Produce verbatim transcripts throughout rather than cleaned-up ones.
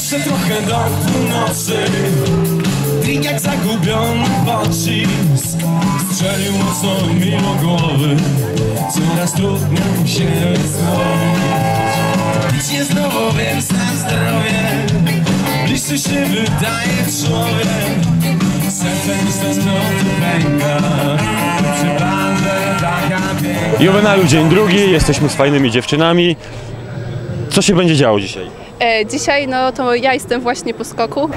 Jeszcze trochę do północy. Drink jak zagubiony pocisk. Strzelił mocno mi do głowy. Coraz trudniej się złowić. Pić nie znowu, więc na zdrowie. Bliższy się wydaje człowiek. Sercem stanowi pęka. Juwenalu, dzień drugi, jesteśmy z fajnymi dziewczynami. Co się będzie działo dzisiaj? E, dzisiaj no to ja jestem właśnie po skoku.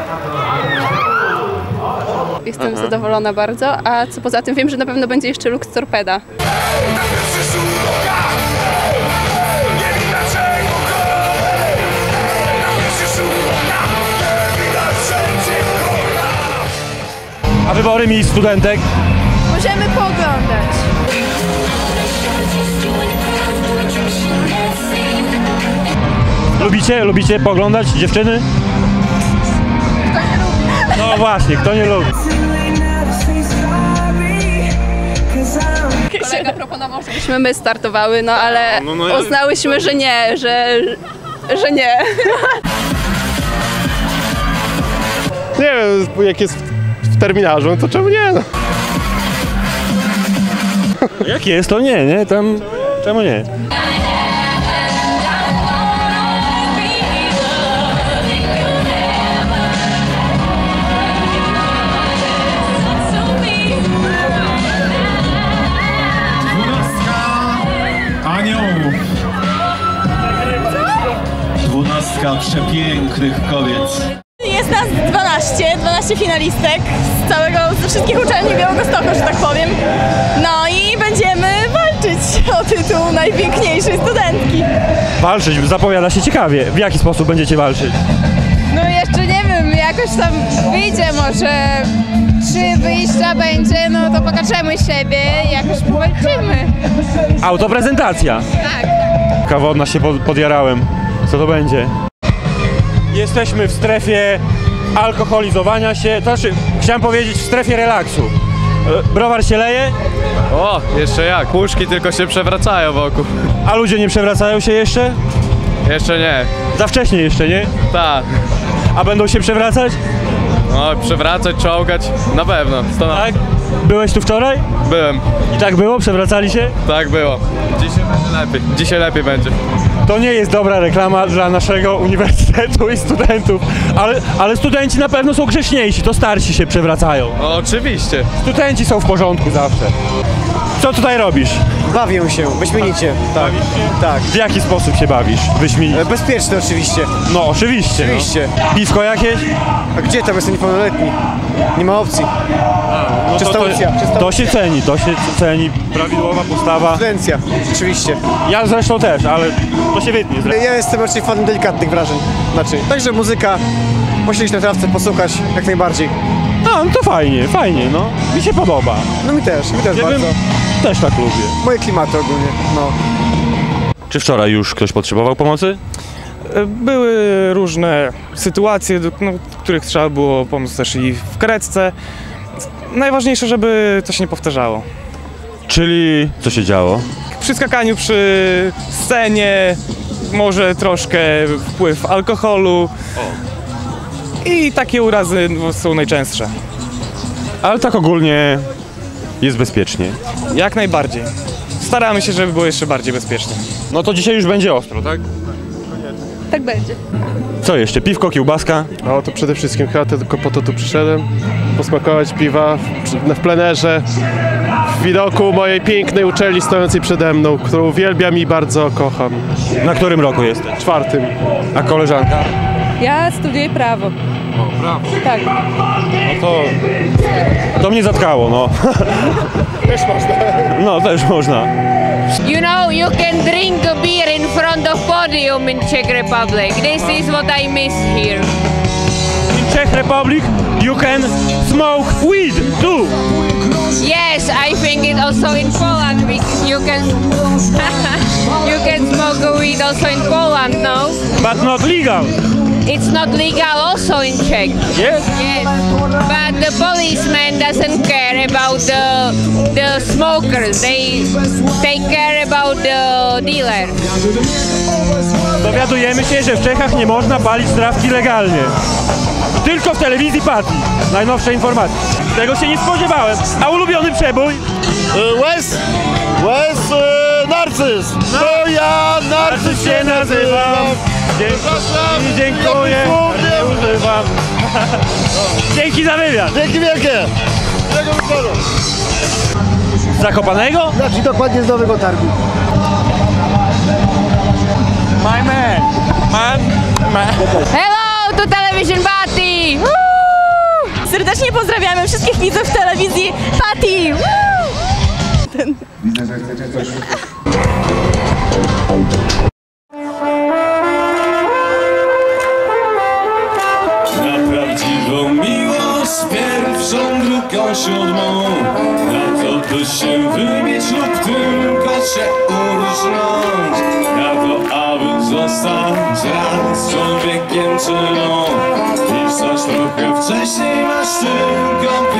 Jestem Aha. zadowolona bardzo, a co poza tym wiem, że na pewno będzie jeszcze Lux Torpeda. A wybory mi studentek? Możemy pooglądać. Lubicie? Lubicie pooglądać dziewczyny? Kto nie lubi? No właśnie, kto nie lubi? Kolega proponował, żebyśmy my startowały, no ale no, no, no, uznałyśmy, że nie, że, że nie. Nie wiem, jak jest w terminarzu, to czemu nie? No. Jak jest, to nie, nie? Tam, czemu nie? Aniołów. Dwunastka przepięknych kobiet. Jest nas dwanaście, dwanaście finalistek z całego, ze wszystkich uczelni Białegostoku, że tak powiem. No i będziemy walczyć o tytuł najpiękniejszej studentki. Walczyć, zapowiada się ciekawie. W jaki sposób będziecie walczyć? No jeszcze nie wiem, jakoś tam wyjdzie może. Trzy wyjścia będzie, no to pokażemy siebie i jakoś powalczymy. Autoprezentacja. Tak. Kawodna się pod, podjarałem. Co to będzie? Jesteśmy w strefie alkoholizowania się, to znaczy chciałem powiedzieć w strefie relaksu. Browar się leje? O, jeszcze jak, puszki tylko się przewracają wokół. A ludzie nie przewracają się jeszcze? Jeszcze nie. Za wcześnie jeszcze, nie? Tak. A będą się przewracać? No, przewracać, czołgać, na pewno. Stanowczo. Tak? Byłeś tu wczoraj? Byłem. I tak było? Przewracali się? Tak było. Dzisiaj będzie lepiej. Dzisiaj lepiej będzie. To nie jest dobra reklama dla naszego uniwersytetu i studentów, ale, ale studenci na pewno są grzeczniejsi, to starsi się przewracają. No, oczywiście. Studenci są w porządku zawsze. Co tutaj robisz? Bawię się, wyśmienicie. Tak. Tak. W jaki sposób się bawisz? Wyśmienicie? Bezpieczny oczywiście. No oczywiście. Oczywiście. No. Piwko jakieś? A gdzie tam jestem niepełnoletni? Nie ma opcji. A, no czysta to, opcja, czysta to opcja. się ceni, to się ceni. Prawidłowa postawa. Studencja, rzeczywiście. Ja zresztą też, ale to się wytnie. Ja jestem raczej fanem delikatnych wrażeń. Znaczy, także muzyka, posiedzieć na trawce, posłuchać, jak najbardziej. A, no to fajnie, fajnie, no. Mi się podoba. No mi też, mi też Ja bardzo. bym, też tak lubię. Moje klimaty ogólnie, no. Czy wczoraj już ktoś potrzebował pomocy? Były różne sytuacje, do no, których trzeba było pomóc też i w karetce. Najważniejsze, żeby to się nie powtarzało. Czyli co się działo? Przy skakaniu przy scenie może troszkę wpływ alkoholu i takie urazy są najczęstsze. Ale tak ogólnie jest bezpiecznie. Jak najbardziej. Staramy się, żeby było jeszcze bardziej bezpiecznie. No to dzisiaj już będzie ostro, tak? Tak będzie. Co jeszcze? Piwko, kiełbaska? No to przede wszystkim chyba tylko po to tu przyszedłem. Posmakować piwa w, w plenerze, w widoku mojej pięknej uczelni stojącej przede mną, którą uwielbiam i bardzo kocham. Na którym roku jesteś? Czwartym. A koleżanka? Ja studiuję prawo. O, prawo. Tak. No to... To mnie zatkało, no. Też można. No, też można. You know, you can drink a beer in front of podium in Czech Republic. This is what I miss here. In Czech Republic you can smoke weed too. Yes, I think it also in Poland because you can you can smoke a weed also in Poland, no? But not legal. It's not legal also in Czech. Yes? Yes. But the policeman doesn't care about the the smokers. They take care about the dealer. To Dowiadujemy się, że w Czechach nie można palić trawki legalnie. Tylko w telewizji Patty. Najnowsze informacje. Tego się nie spodziewałem. A ulubiony przebój? Łez, Łez, Narcyz. To ja Narcyz się nazywam. Dziękuję. Dziękuję. Nie używam. Dzięki za wywiad. Dzięki wielkie. Miłego wieczoru. Z Zakopanego? Znaczy dokładnie z Nowego Targu. My man. Man. Man. Hello to Television Patty! Woo! Serdecznie pozdrawiamy wszystkich widzów telewizji Patty! Ten... Widzę, że chcecie coś... Na prawdziwą miłość pierwszą drugą siódmą, na to by się wymieć lub tylko się urżnąć, na to aby zostać raz z człowiekiem czyną i wstać trochę wcześniej masz tylko